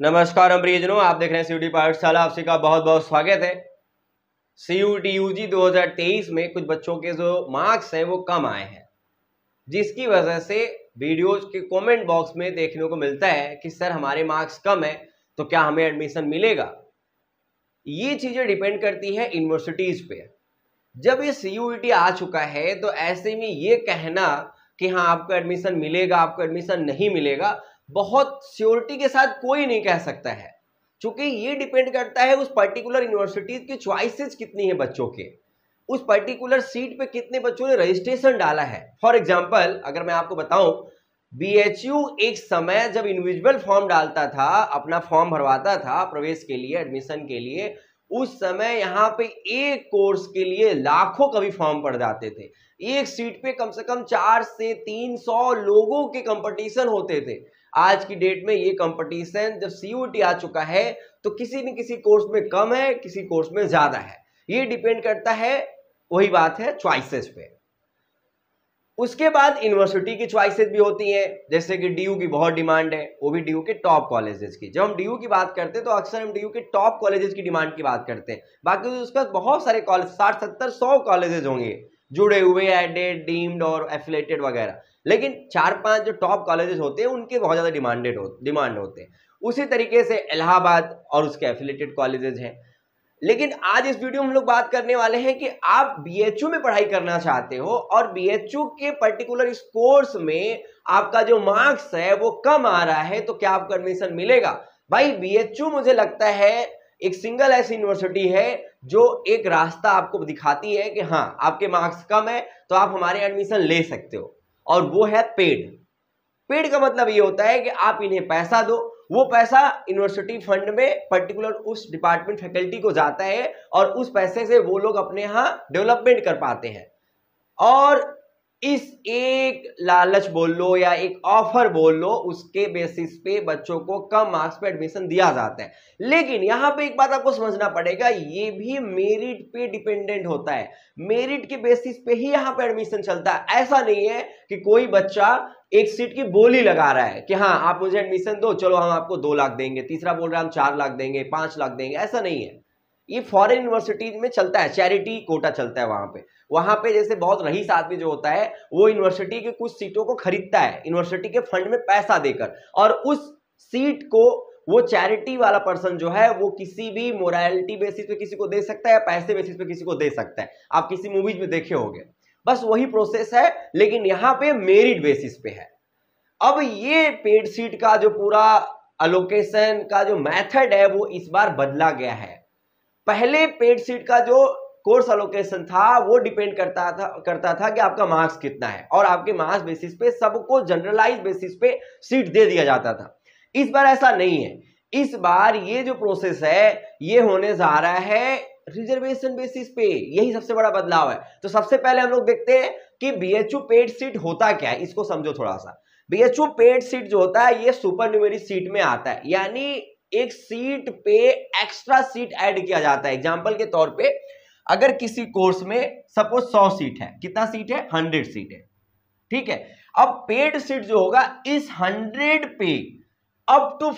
नमस्कार हम प्रियजनों, आप देख रहे हैं सीयूटी पाठशाला। आप सभी का बहुत बहुत स्वागत है। सीयूटी यूजी 2023 में कुछ बच्चों के जो मार्क्स हैं वो कम आए हैं, जिसकी वजह से वीडियोज के कमेंट बॉक्स में देखने को मिलता है कि सर हमारे मार्क्स कम है तो क्या हमें एडमिशन मिलेगा। ये चीजें डिपेंड करती है यूनिवर्सिटीज पे। जब ये सीयूईटी आ चुका है तो ऐसे में ये कहना कि हाँ आपको एडमिशन मिलेगा, आपको एडमिशन नहीं मिलेगा, बहुत श्योरिटी के साथ कोई नहीं कह सकता है, क्योंकि ये डिपेंड करता है उस पर्टिकुलर यूनिवर्सिटीज की चॉइसेस कितनी है बच्चों के, उस पर्टिकुलर सीट पे कितने बच्चों ने रजिस्ट्रेशन डाला है। फॉर एग्जांपल अगर मैं आपको बताऊं, बीएचयू एक समय जब इंडिविजुअल फॉर्म डालता था, अपना फॉर्म भरवाता था प्रवेश के लिए, एडमिशन के लिए, उस समय यहाँ पे एक कोर्स के लिए लाखों कभी फॉर्म पड़ जाते थे। एक सीट पे कम से कम 400 से 300 लोगों के कंपटीशन होते थे। आज की डेट में ये कंपटीशन जब सीयूटी आ चुका है तो किसी न किसी कोर्स में कम है, किसी कोर्स में ज्यादा है। ये डिपेंड करता है, वही बात है, चॉइसेस पे। उसके बाद यूनिवर्सिटी की चॉइसेस भी होती हैं, जैसे कि डीयू की बहुत डिमांड है, वो भी डीयू के टॉप कॉलेजेस की। जब हम डीयू की बात करते हैं तो अक्सर हम डीयू के टॉप कॉलेजेस की डिमांड की बात करते हैं। बाकी उसके बाद बहुत सारे कॉलेज, 60, 70, 100 कॉलेजेस होंगे जुड़े हुए, एडेड, डीम्ड और एफिलेटेड वगैरह, लेकिन 4-5 जो टॉप कॉलेजेस होते हैं उनके बहुत ज्यादा डिमांड होते हैं। उसी तरीके से इलाहाबाद और उसके एफिलेटेड कॉलेजेस हैं। लेकिन आज इस वीडियो में हम लोग बात करने वाले हैं कि आप बीएचयू में पढ़ाई करना चाहते हो और बीएचयू के पर्टिकुलर इस कोर्स में आपका जो मार्क्स है वो कम आ रहा है, तो क्या आपको एडमिशन मिलेगा। भाई बीएचयू मुझे लगता है एक सिंगल ऐसी यूनिवर्सिटी है जो एक रास्ता आपको दिखाती है कि हाँ आपके मार्क्स कम है तो आप हमारे एडमिशन ले सकते हो, और वो है पेड। पेड का मतलब ये होता है कि आप इन्हें पैसा दो, वो पैसा यूनिवर्सिटी फंड में पर्टिकुलर उस डिपार्टमेंट फैकल्टी को जाता है और उस पैसे से वो लोग अपने यहाँ डेवलपमेंट कर पाते हैं। और इस एक लालच बोल लो या एक ऑफर बोल लो, उसके बेसिस पे बच्चों को कम मार्क्स पे एडमिशन दिया जाता है। लेकिन यहाँ पे एक बात आपको समझना पड़ेगा, ये भी मेरिट पे डिपेंडेंट होता है। मेरिट के बेसिस पे ही यहाँ पे एडमिशन चलता है। ऐसा नहीं है कि कोई बच्चा एक सीट की बोली लगा रहा है कि हाँ आप मुझे एडमिशन दो, चलो हम आपको 2 लाख देंगे, तीसरा बोल रहा है हम 4 लाख देंगे, 5 लाख देंगे। ऐसा नहीं है। ये फॉरेन यूनिवर्सिटीज में चलता है, चैरिटी कोटा चलता है। वहां पे जैसे बहुत रईस आदमी जो होता है वो यूनिवर्सिटी के कुछ सीटों को खरीदता है यूनिवर्सिटी के फंड में पैसा देकर, और उस सीट को वो चैरिटी वाला पर्सन जो है वो किसी भी मोरालिटी बेसिस पे किसी को दे सकता है या पैसे बेसिस पे किसी को दे सकता है। आप किसी मूवीज में देखे होंगे, बस वही प्रोसेस है, लेकिन यहाँ पे मेरिट बेसिस पे है। अब ये पेड सीट का जो पूरा अलोकेशन का जो मेथड है वो इस बार बदला गया है। पहले पेड सीट का जो कोर्स अलोकेशन था वो डिपेंड करता था कि आपका मार्क्स कितना है, और आपके मार्क्स बेसिस पे सबको जनरलाइज बेसिस पे सीट दे दिया जाता था। इस बार ऐसा नहीं है। इस बार ये जो प्रोसेस है ये होने जा रहा है रिजर्वेशन बेसिस पे। यही सबसे बड़ा बदलाव है। तो सबसे पहले हम लोग देखते हैं कि बीएचयू पेड सीट होता क्या है, इसको समझो थोड़ा सा। बीएचयू पेड सीट जो होता है ये सुपर न्यूमेरी सीट में आता है, यानी एक सीट पे एक्स्ट्रा सीट ऐड किया जाता है। एग्जांपल के तौर पे अगर किसी कोर्स में सपोज 100 सीट है, कितना सीट है, 100 सीट है, ठीक है। अब पेड सीट जो होगा इस 100 पे अप टू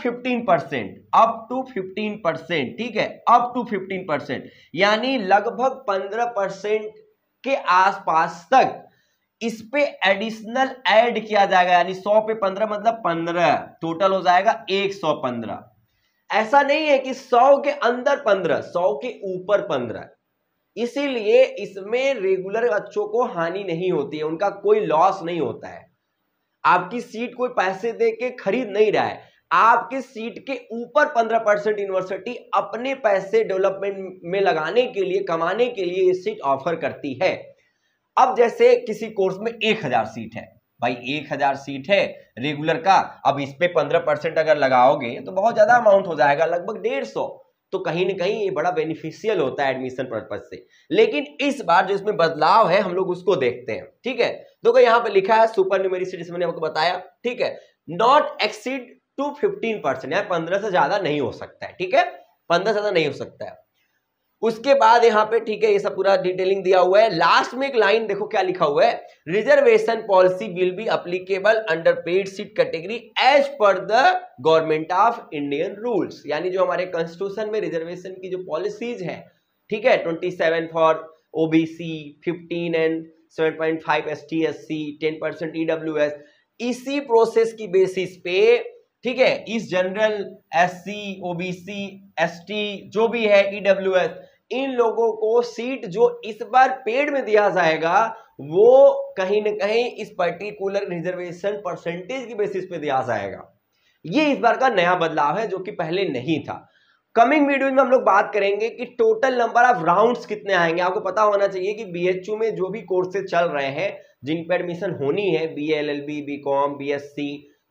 15%, ठीक है, अप टू 15%, यानी लगभग 15% के आसपास तक इस पे एडिशनल ऐड किया जाएगा। यानी 100 पे 15 मतलब 15, टोटल हो जाएगा 115। ऐसा नहीं है कि 100 के अंदर 15, 100 के ऊपर 15। इसीलिए इसमें रेगुलर बच्चों को हानि नहीं होती है, उनका कोई लॉस नहीं होता है। आपकी सीट कोई पैसे दे के खरीद नहीं रहा है, आपके सीट के ऊपर 15% यूनिवर्सिटी अपने पैसे डेवलपमेंट में लगाने के लिए, कमाने के लिए ये सीट ऑफर करती है। अब जैसे किसी कोर्स में 1000 सीट है, भाई 1000 सीट है रेगुलर का, अब इस पे 15% अगर लगाओगे तो बहुत ज्यादा अमाउंट हो जाएगा, लगभग 150। तो कहीं ना कहीं ये बड़ा बेनिफिशियल होता है एडमिशन पर्पज से। लेकिन इस बार जो इसमें बदलाव है हम लोग उसको देखते हैं, ठीक है। देखो यहाँ पे लिखा है सुपर न्यूमेरी सीट, मैंने आपको बताया, ठीक है, नॉट एक्सीड टू 15%, यानी 15 से ज्यादा नहीं हो सकता है, ठीक है, 15 से ज्यादा नहीं हो सकता है। उसके बाद यहाँ पे ठीक है, ये सब पूरा डिटेलिंग दिया हुआ है। लास्ट में एक लाइन देखो क्या लिखा हुआ है, reservation policy will be applicable under paid seat category as per the government of Indian rules. यानी जो हमारे कॉन्स्टिट्यूशन में रिजर्वेशन की जो पॉलिसीज है, ठीक है, 27 for OBC, 15 and 7.5 ST SC, 10% EWS, इसी प्रोसेस की बेसिस पे, ठीक है, इस जनरल एससी, ओबीसी, एसटी जो भी है, ईडब्ल्यूएस, इन लोगों को सीट जो इस बार पेड में दिया जाएगा वो कहीं ना कहीं इस पर्टिकुलर रिजर्वेशन परसेंटेज की बेसिस पे दिया जाएगा। ये इस बार का नया बदलाव है जो कि पहले नहीं था। कमिंग वीडियो में हम लोग बात करेंगे कि टोटल नंबर ऑफ राउंड्स कितने आएंगे। आपको पता होना चाहिए कि बीएचयू में जो भी कोर्सेज चल रहे हैं, जिन पर एडमिशन होनी है, BA, LLB, BCom, BSc,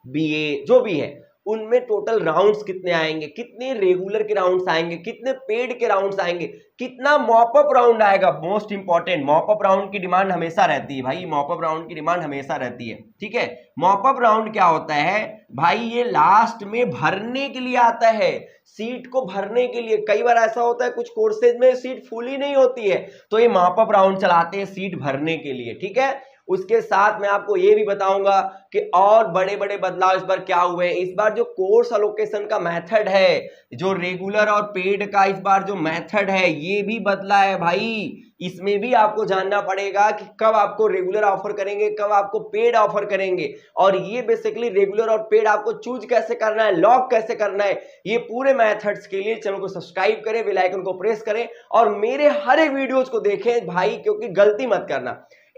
BA जो भी है, उनमें टोटल राउंड्स कितने आएंगे, कितने रेगुलर के राउंड्स आएंगे, कितने पेड के राउंड्स आएंगे, कितना मॉपअप राउंड आएगा। मोस्ट इंपॉर्टेंट, मॉपअप राउंड की डिमांड हमेशा रहती है भाई, मॉपअप राउंड की डिमांड हमेशा रहती है, ठीक है। मॉपअप राउंड क्या होता है भाई, ये लास्ट में भरने के लिए आता है, सीट को भरने के लिए। कई बार ऐसा होता है कुछ कोर्सेज में सीट फुल ही नहीं होती है, तो ये मॉपअप राउंड चलाते हैं सीट भरने के लिए, ठीक है। उसके साथ मैं आपको ये भी बताऊंगा कि और बड़े बड़े बदलाव इस बार क्या हुए हैं। इस बार जो कोर्स अलोकेशन का मेथड है, जो रेगुलर और पेड का इस बार जो मेथड है, ये भी बदला है भाई। इसमें भी आपको जानना पड़ेगा कि कब आपको रेगुलर ऑफर करेंगे, कब आपको पेड ऑफर करेंगे, और ये बेसिकली रेगुलर और पेड आपको चूज कैसे करना है, लॉक कैसे करना है। ये पूरे मेथड्स के लिए चैनल को सब्सक्राइब करें, बेल आइकन को प्रेस करें और मेरे हर एक वीडियोस को देखें भाई, क्योंकि गलती मत करना।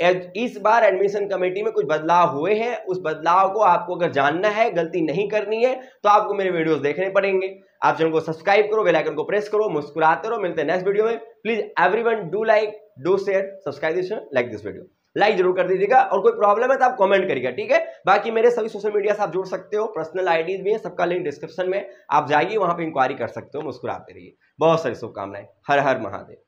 इस बार एडमिशन कमेटी में कुछ बदलाव हुए हैं, उस बदलाव को आपको अगर जानना है, गलती नहीं करनी है, तो आपको मेरे वीडियोस देखने पड़ेंगे। आप चैनल को सब्सक्राइब करो, बेल आइकन को प्रेस करो, मुस्कुराते रहो। मिलते हैं नेक्स्ट वीडियो में। Please everyone do like, do share, subscribe this, like this video, like जरूर कर दीजिएगा। और कोई प्रॉब्लम है तो आप कमेंट करिएगा, ठीक है। बाकी मेरे सभी सोशल मीडिया से आप जुड़ सकते हो, पर्सनल आईडीज भी है, सबका लिंक डिस्क्रिप्शन में, आप जाइए वहां पे इंक्वायरी कर सकते हो। मुस्कुराते रहिए। बहुत सारी शुभकामनाएं। हर हर महादेव।